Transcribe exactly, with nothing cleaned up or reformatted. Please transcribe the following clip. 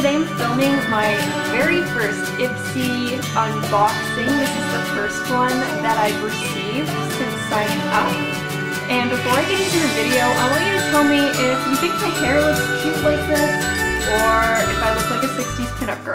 today I'm filming my very first Ipsy unboxing. This is the first one that I've received since signing up. And before I get into the video, I want you to tell me if you think my hair looks cute like this, or if I look like a sixties pinup girl.